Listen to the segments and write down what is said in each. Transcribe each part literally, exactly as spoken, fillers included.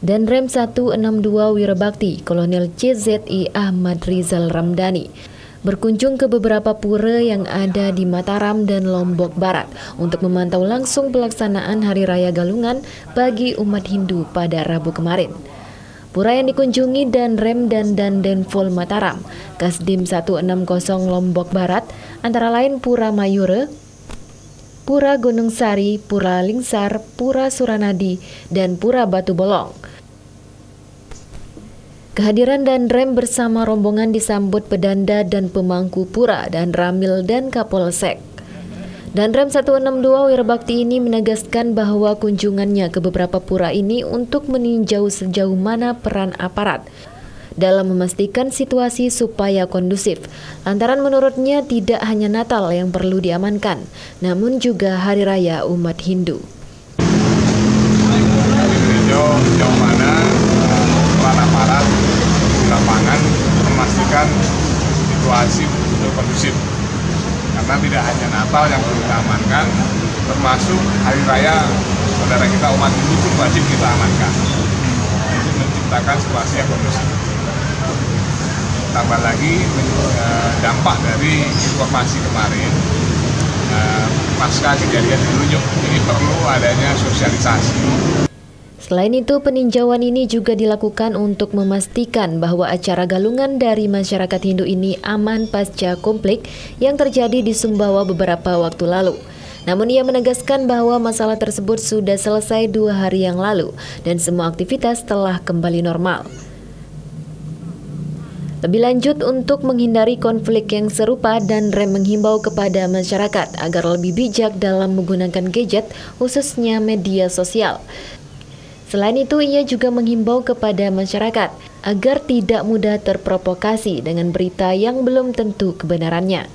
dan Rem seratus enam puluh dua Wirabakti Kolonel C Z I Ahmad Rizal Ramdhani berkunjung ke beberapa pura yang ada di Mataram dan Lombok Barat untuk memantau langsung pelaksanaan Hari Raya Galungan bagi umat Hindu pada Rabu kemarin. Pura yang dikunjungi dan Rem dan Dandenpol Mataram, Kasdim seratus enam puluh Lombok Barat, antara lain Pura Mayura, Pura Gunung Sari, Pura Lingsar, Pura Suranadi, dan Pura Batu Bolong. Kehadiran dan Rem bersama rombongan disambut pedanda dan pemangku pura dan Ramil dan Kapolsek. Dan Rem seratus enam puluh dua Wirabakti ini menegaskan bahwa kunjungannya ke beberapa pura ini untuk meninjau sejauh mana peran aparat dalam memastikan situasi supaya kondusif. Lantaran menurutnya tidak hanya Natal yang perlu diamankan, namun juga Hari Raya umat Hindu. Meninjau sejauh mana peran aparat di lapangan memastikan situasi betul kondusif. Karena tidak hanya Natal yang perlu kita amankan, termasuk Hari Raya saudara kita umat Hindu pun wajib kita amankan untuk menciptakan situasi yang kondusif. Tambah lagi dampak dari informasi kemarin pasca kejadian di Lunyuk, ini perlu adanya sosialisasi. Selain itu, peninjauan ini juga dilakukan untuk memastikan bahwa acara galungan dari masyarakat Hindu ini aman pasca konflik yang terjadi di Sumbawa beberapa waktu lalu. Namun ia menegaskan bahwa masalah tersebut sudah selesai dua hari yang lalu dan semua aktivitas telah kembali normal. Lebih lanjut, untuk menghindari konflik yang serupa, dan Rem menghimbau kepada masyarakat agar lebih bijak dalam menggunakan gadget, khususnya media sosial. Selain itu, ia juga menghimbau kepada masyarakat agar tidak mudah terprovokasi dengan berita yang belum tentu kebenarannya.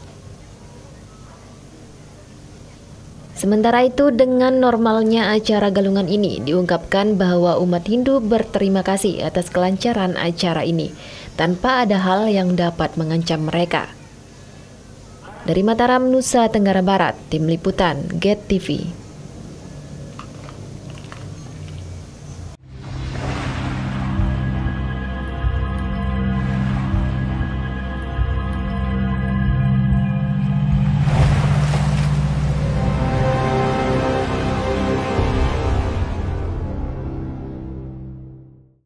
Sementara itu, dengan normalnya acara galungan ini, diungkapkan bahwa umat Hindu berterima kasih atas kelancaran acara ini, tanpa ada hal yang dapat mengancam mereka. Dari Mataram, Nusa Tenggara Barat, Tim Liputan, Get T V.